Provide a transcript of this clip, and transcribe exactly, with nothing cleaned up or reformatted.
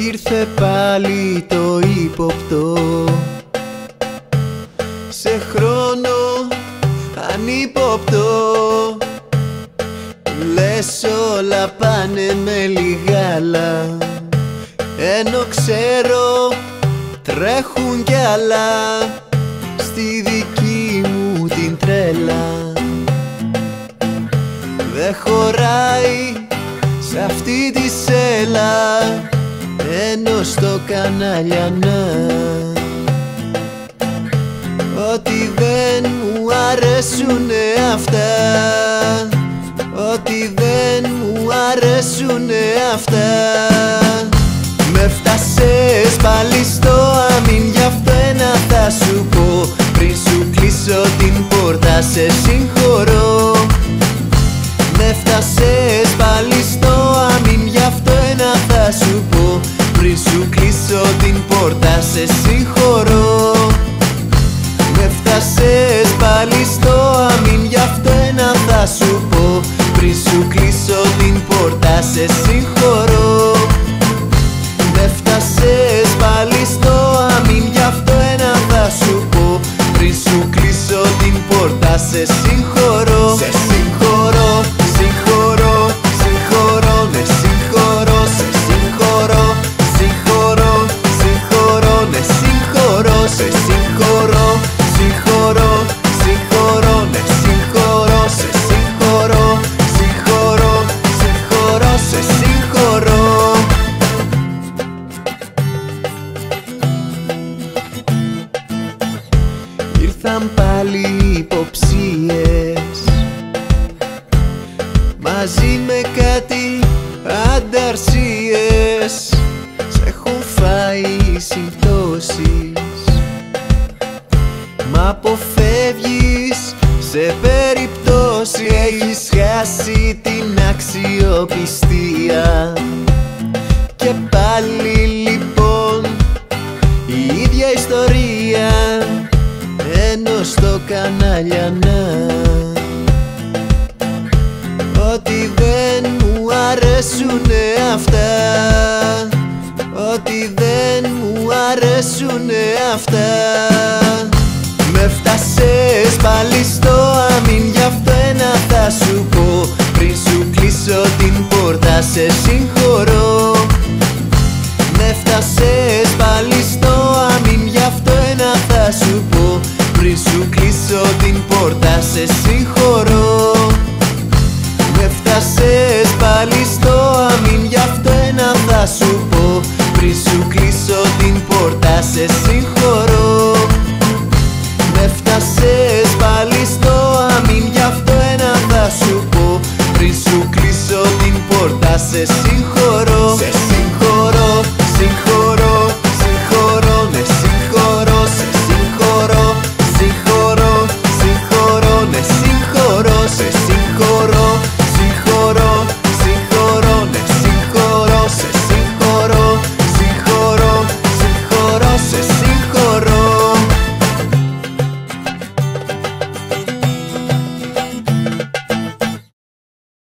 Ήρθε πάλι το ύποπτο, σε χρόνο ανύποπτο. Λες όλα πάνε με λιγάλα, ενώ ξέρω τρέχουν κι άλλα στη δική μου την τρέλα. Δε χωράει σ' αυτή τη σέλα, ενώ στο κανάλιανα ότι δεν μου αρέσουνε αυτά, ότι δεν μου αρέσουνε αυτά. Με φτάσες πάλι στο αμήν, γι' αυτό ένα θα σου πω πριν σου κλείσω την πόρτα, σε συγχωρώ. Με φτάσες πάλι στο αμήν, γι' αυτό ένα θα σου πω πριν σου κλείσω την πόρτα, σε συγχωρώ. Με φτάσες πάλι στο αμήν, γι' αυτό ένα θα σου πω πριν σου κλείσω την πόρτα, σε συγχωρώ. Με φτάσες πάλι στο αμήν, γι' αυτό ένα θα σου πω πριν σου κλείσω την πόρτα, σε συγχωρώ. Σε συγχωρώ, συγχωρώ, συγχωρώ, ναι συγχωρώ, σε συγχωρώ, συγχωρώ, συγχωρώ, ναι συγχωρώ, σε συγχωρώ, συγχωρώ, συγχωρώ, ναι συγχωρώ, σε συγχωρώ, συγχωρώ, συγχωρώ, σε συγχωρώ. Ήρθαν πάλι υποψίες μαζί με κάτι ανταρσίες, σ' έχουν φάει συμπτώσεις, μ' αποφεύγεις σε περιπτώσει. Έχεις χάσει την αξιοπιστία και πάλι λοιπόν η ίδια ιστορία, ενώ στο κανάλιανα ότι δεν μου αρέσουνε αυτά, ότι δεν μου αρέσουνε αυτά. Με φτάσες πάλι στο αμήν, γι' αυτό ένα θα σου πω πριν σου κλείσω την πόρτα, σε συγχωρώ. Με φτάσες πάλι στο αμήν, γι' αυτό ένα θα σου πω πριν σου κλείσω την πόρτα, σε συγχωρώ. Με φτάσες πάλι στο